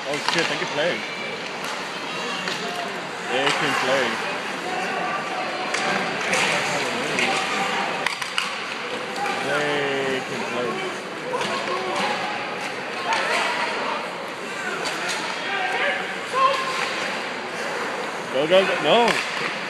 Oh shit, they can play. They can play. They can play. Go, go, go. No.